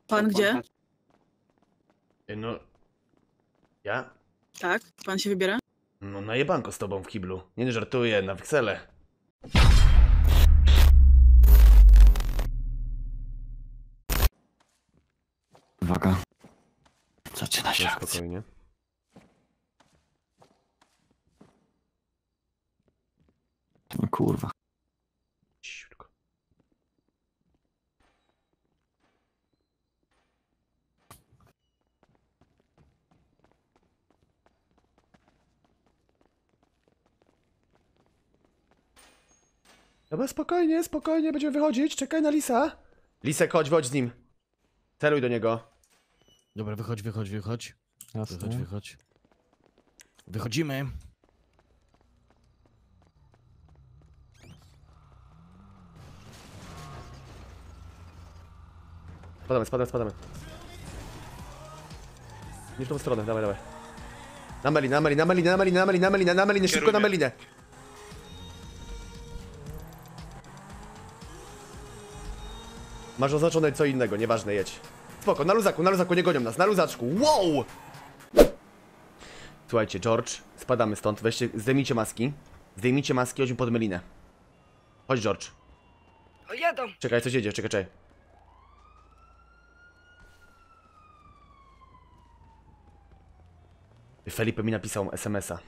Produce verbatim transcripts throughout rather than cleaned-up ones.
Pan gdzie? No... Ja? Tak, pan się wybiera? No na jebanko z tobą w kiblu. Nie żartuję, na weksele. Uwaga. Zaczyna się No, akcja. spokojnie. No kurwa. Ciutko. Dobra, spokojnie, spokojnie, będziemy wychodzić. Czekaj na Lisa. Lisek, chodź, chodź z nim. Celuj do niego. Dobra, wychodź, wychodź, wychodź. Jasne. Wychodź, wychodź. Wychodzimy. Spadamy, spadamy, spadamy. Nie w tą stronę, dawaj, dawaj. Na melinę, na melinę, na melinę, na melinę, na melinę, na melinę, na melinę, szybko na melinę. Masz oznaczone co innego, nieważne, jedź. Spoko, na luzaku, na luzaku, nie gonią nas, na luzaczku, wow! Słuchajcie, George, spadamy stąd, weźcie, zdejmijcie maski. Zdejmijcie maski, chodźmy pod melinę. Chodź, George. O, jadą. Czekaj, coś jedzie, czekaj, czekaj. Felipe mi napisał es em es a.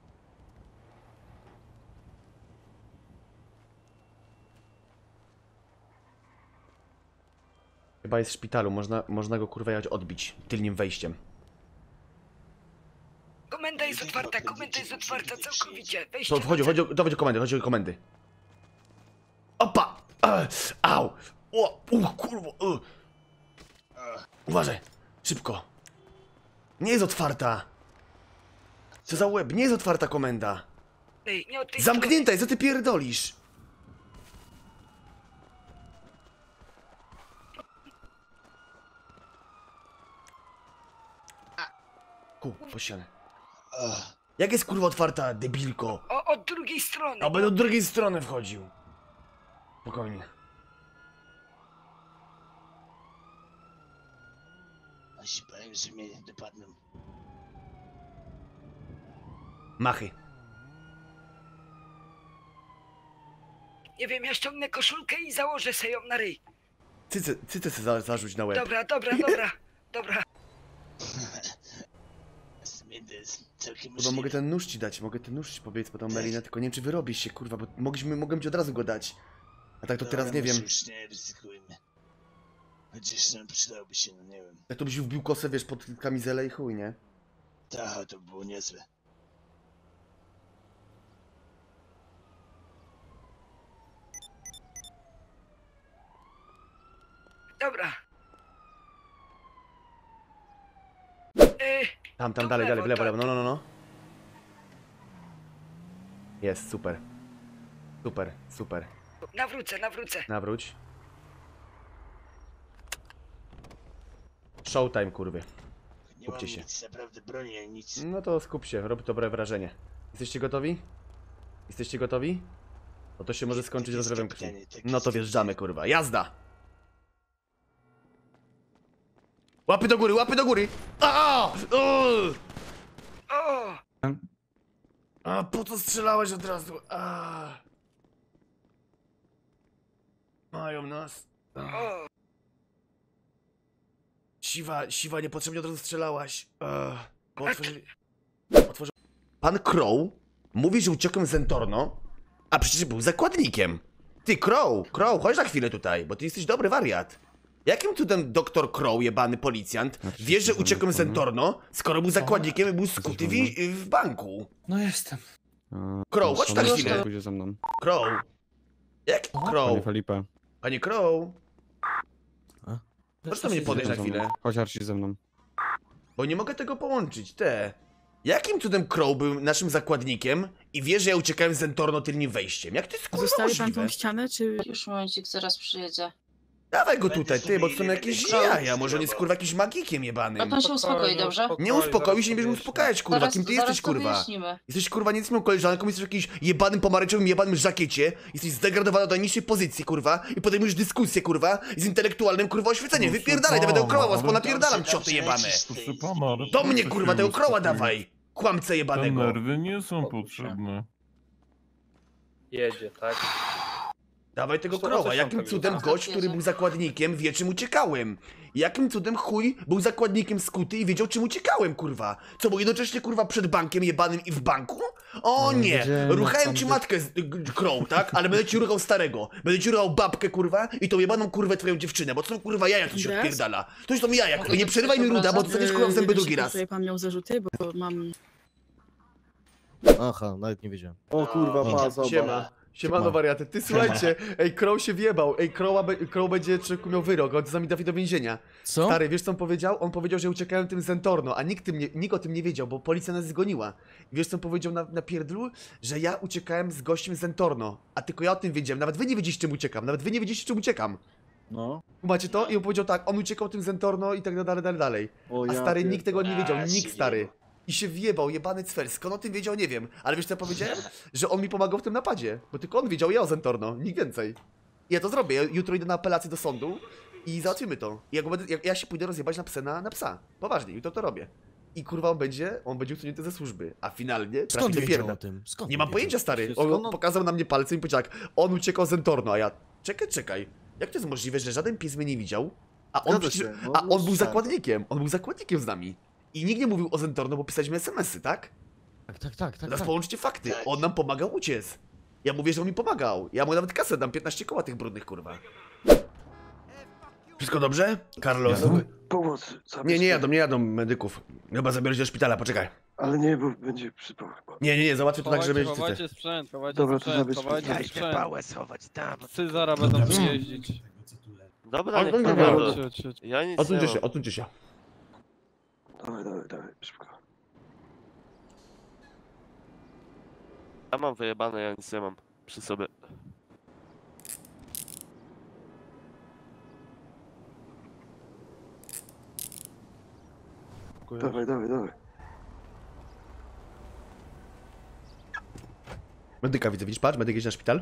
Chyba jest w szpitalu, można, można go kurwa jechać odbić tylnym wejściem. Komenda jest otwarta, komenda jest otwarta całkowicie. Wejście. To chodzi, chodzi, o- to chodzi o komendy, chodzi o komendy. Opa! E, Au! O, u, kurwa! U. Uważaj! Szybko! Nie jest otwarta! Co za łeb? Nie jest otwarta komenda! Ej, nie od tej Zamknięta jest, co ty pierdolisz? Ku, po ścianę. Jak jest kurwa otwarta, debilko? strony. O, od drugiej strony. A będę od drugiej strony wchodził. Spokojnie. A się bałem, że mnie dopadną. Machy. Nie wiem, ja ściągnę koszulkę i założę sobie ją na ryj. Cyce, cyce se za, zarzuć na łeb. Dobra, dobra, dobra, dobra. Smith jest całkiem Kurwa, możliwe. mogę ten nóż ci dać, mogę ten nóż ci pobiec po tą melinę, tylko nie wiem czy wyrobisz się, kurwa, bo mogliśmy, mogłem ci od razu go dać. A tak to Dobra, teraz nie może wiem. Już nie ryzykujmy. Chociaż nam przydałby się, no nie wiem. Jak to byś wbił kosę, wiesz, pod kamizelę i chuj, nie? Tak, to było niezłe. Dobra. Ej, Tam, tam, Tu dalej, w dalej, w lewo, lewo, lewo, no, no, no, no. Jest, super. Super, super. nawrócę, nawrócę. Nawróć. Showtime, kurwy. Nie Skupcie mam się. nic, naprawdę broni ani nic. No to skup się, rob dobre wrażenie. Jesteście gotowi? Jesteście gotowi? No to się może skończyć Tak jest, rozrywem krwi. kapitanie, tak No jest, to wjeżdżamy, kurwa. Jazda! Łapy do góry, łapy do góry! A! Uuu! O, A po co strzelałeś od razu? A! Mają nas. A. o. Siwa, siwa, niepotrzebnie od razu strzelałaś. Ech, bo otworzyli... Otworzy... Pan Crow mówi, że uciekłem z Entorno, a przecież był zakładnikiem. Ty, Crow, Crow, chodź na chwilę tutaj, bo ty jesteś dobry wariat. Jakim cudem doktor Crow, jebany policjant, wie, że uciekłem z Entorno, skoro był zakładnikiem i był skuty w, w banku? No jestem. Crow, chodź na chwilę. Pójdzie ze mną. Crow. Jak Panie Crow? Felipe. Panie Crow. A? Proszę do mnie podejść na chwilę. Chodź Archie ze mną. Bo nie mogę tego połączyć, te. Jakim cudem Crow był naszym zakładnikiem i wie, że ja uciekałem z Entorno tylnym wejściem? Jak to jest kurwa Zostawi pan możliwe? tą ścianę, czy... Już momencik, zaraz przyjedzie. Dawaj go Będziesz tutaj, ty, bo to są umilny, jakieś będę chciał jaja, może on jest kurwa jakimś magikiem jebanym. No to się uspokoi, dobrze? Nie uspokoił się, nie bierzemy uspokajać, kurwa, Zaraz, kim ty zaraz jesteś, to kurwa? wyjaśnimy. Jesteś kurwa nic z moją koleżanką, jesteś w jakimś jebanym pomarańczowym, jebanym żakiecie, jesteś zdegradowana do najniższej pozycji, kurwa, i podejmujesz dyskusję, kurwa, z intelektualnym, kurwa, oświeceniem. Wypierdalaj, dawaj tego kroła, was ponapierdalam, Dobrze, cioty dobrze, jebane. lecisz, ty. Proszę pana, ale Do mnie, proszę kurwa, się tego kroła uspokoić. dawaj, kłamce Te jebanego. nerwy nie są potrzebne. Jedzie, tak? Dawaj tego Zresztą o kroła, coś jakim tam cudem powiedział. gość, który był zakładnikiem, wie czym uciekałem? Jakim cudem chuj był zakładnikiem skuty i wiedział czym uciekałem, kurwa? Co, był jednocześnie, kurwa, przed bankiem jebanym i w banku? O No, nie, wiedziałem, ruchałem jak ci tam matkę z g- Crow, tak? Ale będę ci ruchał starego. Będę ci ruchał babkę, kurwa, i tą jebaną kurwę twoją dziewczynę, bo to są kurwa jaja, co się Andreas? odpierdala. To już są jaja, kurwa, Mogę nie to przerywaj mi coś ruda, bo obraza? dostaniesz kurwa w zęby drugi raz. Tutaj pan miał zarzuty, bo mam... Aha, nawet nie wiedziałem. O kurwa, pa, zobacz. Siema. Siemano wariaty, ty słuchajcie, ej, Crow się wjebał, ej, Crowa be- Crow będzie człowieku miał wyrok, on za mi trafi do więzienia. Co? Stary, wiesz co on powiedział? On powiedział, że uciekałem tym Zentorno, a nikt, tym nie, nikt o tym nie wiedział, bo policja nas zgoniła. I wiesz co on powiedział na, na pierdlu? Że ja uciekałem z gościem Zentorno, a tylko ja o tym wiedziałem, nawet wy nie wiedzieliście czym uciekam, nawet wy nie wiedzieliście czym uciekam. No. Macie to? I on powiedział tak, on uciekał tym Zentorno i tak dalej, dalej, dalej. O, A ja stary, pier- nikt tego nie wiedział, A, nikt się stary. wjebał. I się wjebał, jebany cwer, skąd on tym wiedział, nie wiem. Ale wiesz co ja powiedziałem? Że on mi pomagał w tym napadzie, bo tylko on wiedział, ja o Zentorno, nikt więcej. I ja to zrobię, ja jutro idę na apelację do sądu i załatwimy to. I ja, go będę, ja, ja się pójdę rozjebać na psa, na, na psa. Poważnie, jutro to robię. I kurwa on będzie, on będzie usunięty ze służby, a finalnie trafi Skąd do wiedział pierna. o tym? Skąd Nie mam wiedział? pojęcia, stary. Skąd On on- pokazał na mnie palcem i powiedział tak, on uciekał z Zentorno, a ja... Czekaj, czekaj. Jak to jest możliwe, że żaden pies mnie nie widział, a on, Zgadza przecież, się, no, a no on był tak. zakładnikiem, on był zakładnikiem z nami. I nikt nie mówił o Zentorno, bo pisaliśmy es em esy, tak? Tak, tak, tak, tak. Teraz tak. połączcie fakty, Tak. on nam pomagał uciec. Ja mówię, że on mi pomagał. Ja mu nawet kasę dam, piętnaście koła tych brudnych, kurwa. Wszystko dobrze? Carlos? Jadą? Pomoc. Nie, nie jadą, nie jadą medyków. Chyba zabiorę cię do szpitala, poczekaj. Ale nie, bo będzie przypał chyba. Nie, nie, nie, załatwię to tak, żeby... Chowajcie, chowajcie sprzęt, chowajcie Dobra, to sprzęt, zabierz chowajcie sprzęt. sprzęt. pałę schować tam. Psy zaraz będą tu jeździć. Dobra, Ale niech to nie pan wiem. jadą. Chodź, chodź, chodź. Ja nic nie Odsuńcie mam. się, odsuńcie się. Dawaj, dawaj, dawaj, szybko. Ja mam wyjebane, ja nic nie mam przy sobie. Dawaj, dawaj, dawaj. Medyka widzę, widzisz, patrz, medyk jedzie na szpital.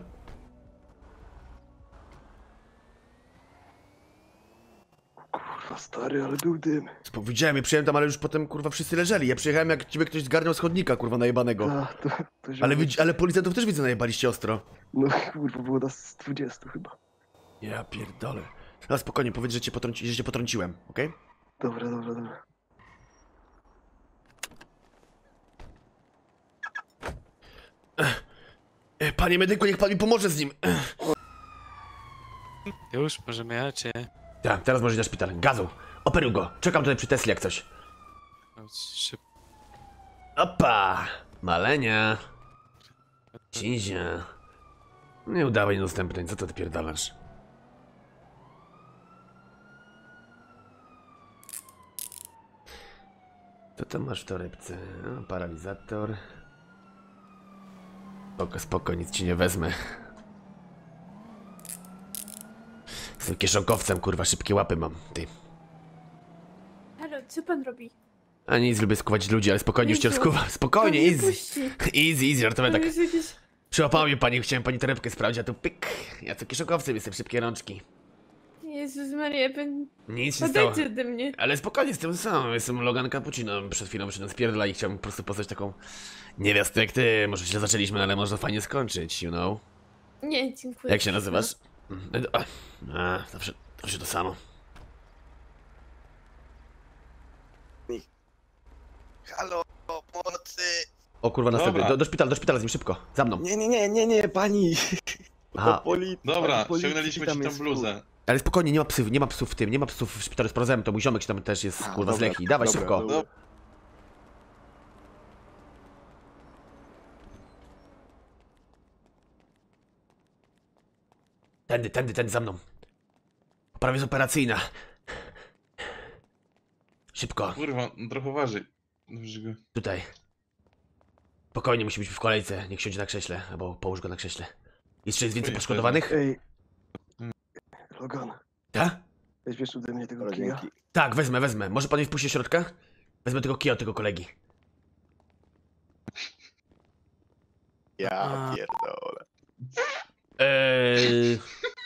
Kurwa, stary, ale był dym. Spo- Widziałem, ja przyjechałem tam, ale już potem, kurwa, wszyscy leżeli. Ja przyjechałem, jak ciebie ktoś zgarniał z chodnika, kurwa, najebanego. A, to, to się Ale, widz- ale policjantów też widzę, najebaliście ostro. No kurwa, było nas z dwudziestu chyba. Ja pierdolę. No spokojnie, powiedz, że cię, potrąci, że cię potrąciłem, okej? Dobra, dobra, dobra. E, Panie medyku, niech pan mi pomoże z nim. Już, możemy jechać, czy nie? Tak, teraz może iść na szpital. Gazu, operuj go. Czekam tutaj przy Tesli jak coś. Szybko. Opa! Malenia. Cizia. Nie udawaj następnej, co to ty pierdalasz? Co tam masz w torebce? No, paralizator. Spoko, spoko, nic ci nie wezmę. Jestem kieszonkowcem, kurwa, szybkie łapy mam, ty. Halo, co pan robi? A nic, lubię skuwać ludzi, ale spokojnie, już cię Jezu, rozkuwam. Spokojnie, Pan nie easy. puści. Easy, easy, żartuję Pan tak. jest jakiś... Przyłapała mnie pani, chciałem pani torebkę sprawdzić, a tu pyk. Ja to kieszonkowcem jestem, szybkie rączki. Jezus Maria, pan... Nic się stało. Podejdź ode mnie. Ale spokojnie, z tym sam. Jestem Logan Cappuccino. Przed chwilą przy nas pierdla i chciałem po prostu poznać taką niewiastę jak ty. Może źle zaczęliśmy, ale może fajnie skończyć, you know? Nie, dziękuję. Jak się nazywasz? Mm, A, a zawsze, zawsze to samo. Halo, pomocy! O kurwa, następny. Dobra. Do, do szpitala, do szpitala z nim, szybko. Za mną. Nie, nie, nie, nie, nie, pani. Aha, poli... Dobra, policji ściągnęliśmy tam ci tą jest bluzę. ale spokojnie, nie ma psów, nie ma psów w tym, nie ma psów w szpitalu z prozem, to mój ziomek tam też jest, A, kurwa, z dobra, Lechii. Dawaj, dobra, szybko. dobra. Tędy, tędy, tędy, za mną. Prawie jest operacyjna. Szybko. Kurwa, no trochę waży. Dobrze go. Tutaj. Spokojnie, musi być w kolejce. Niech siądzie na krześle, albo połóż go na krześle. Jeszcze jest więcej Oj, poszkodowanych? Ej. Logan. Tak? Weźmiesz ode mnie tego kija? Tak, wezmę, wezmę. Może pan mnie wpuści do środka? Wezmę tego kija od tego kolegi. Ja pierdolę. Eee...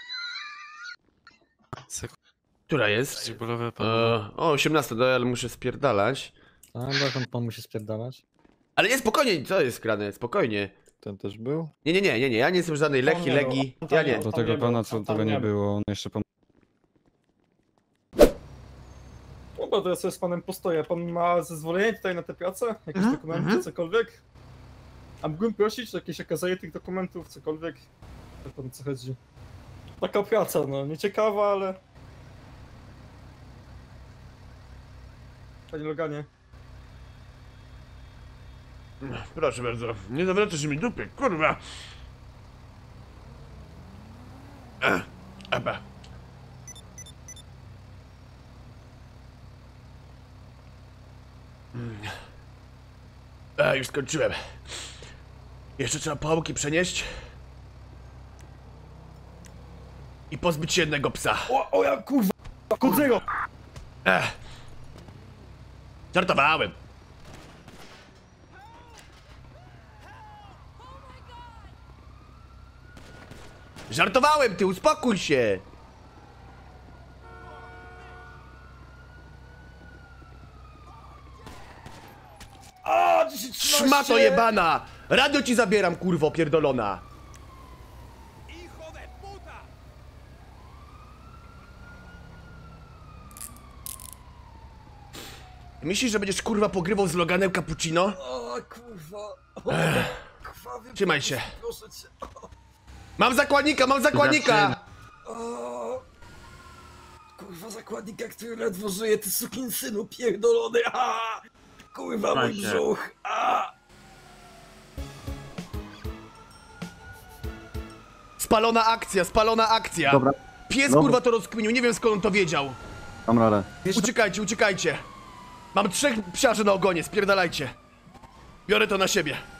Sekund. Która jest? Przeciwbólowe Eee, padło. o, osiemnasta, no, ale muszę spierdalać. A dokąd pan musi spierdalać? Ale nie, spokojnie, co jest grane? Spokojnie. Ten też był? Nie, nie, nie, nie, nie, ja nie jestem żadnej Tam leki, nie legi. było. Tam Ja nie nie. było. Do tego nie pana, było, co tam tego nie nie było. było, on jeszcze pom... Dobra, to ja sobie z panem postoję. Pan ma zezwolenie tutaj na tę pracę? Jakieś Mhm, dokumenty, mhm. cokolwiek? A mógłbym prosić o jakieś okazanie tych dokumentów, cokolwiek? Wie pan, o co chodzi? Taka praca, no, nieciekawa, ale... Panie Loganie. Proszę bardzo, nie zawracasz mi dupy, kurwa. Ech, Eba. Mm. A, już skończyłem. Jeszcze trzeba pałki przenieść. I pozbyć się jednego psa. O, o ja kurwa! Kudzego! Ech. Żartowałem. Żartowałem, ty uspokój się. A, dziesięć trzynaście! Szmato jebana! Radio ci zabieram, kurwo pierdolona! Myślisz, że będziesz kurwa pogrywał z Loganem Cappuccino? O kurwa! O, krwawy, Trzymaj się. proszę cię. Mam zakładnika, mam zakładnika! O, kurwa, zakładnika, który ledwo żyje, ty sukinsynu pierdolony! A, kurwa, mój brzuch! A. Spalona akcja, spalona akcja! Dobra. Pies Dobra. kurwa to rozkminił, nie wiem skąd on to wiedział. Mam radę. Uciekajcie, uciekajcie! Mam trzech psiarzy na ogonie, spierdalajcie! Biorę to na siebie.